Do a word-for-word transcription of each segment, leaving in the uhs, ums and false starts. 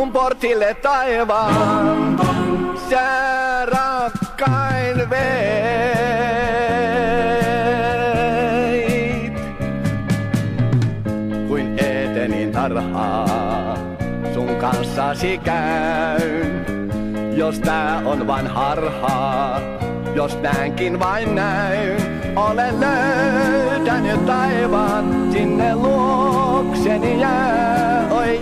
mun portille taivaan. Sä rakkain veit, kuin Edenin tarhaa sun kanssasi käyn. Jos tää on vain harhaa, jos näinkin vain näyn, olen löytänyt taivaan, sinne luokseni jää, oi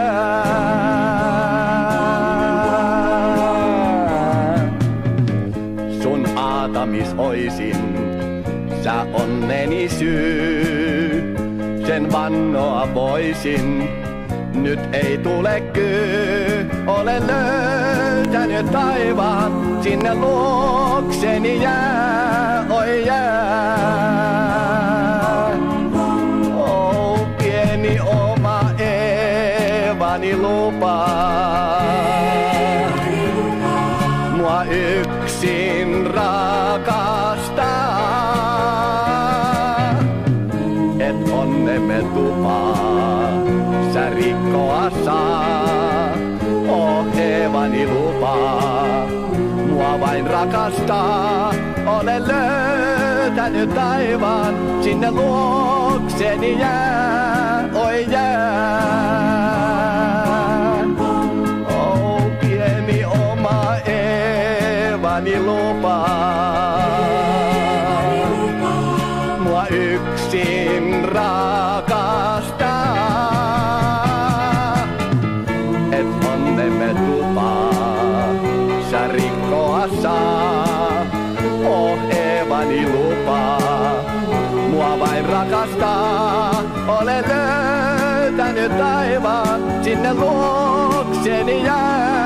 jää. Sun aatamis oisin, sä onneni syy, sen vannoa voisin. Nyt ei tule kyy, olen löytänyt taivaan, sinne luokseni jää, oi jää. Oh, pieni oma Eevani lupaa, mua yksin rakastaa, et onnemme tupaa sä rikkoa saa. Oh, Eevani lupaa, mua vain rakastaa. Olen löytänyt taivaan, sinne luokseni jää, oi jää. Oh, pieni oma Eevani lupaa, mua yksin rakastaa. Onnemme tupaa, sä rikkoa saa. Oh, Eevani lupaa, mua vain rakastaa. Olen löytänyt taivaan, sinne luokseni jää.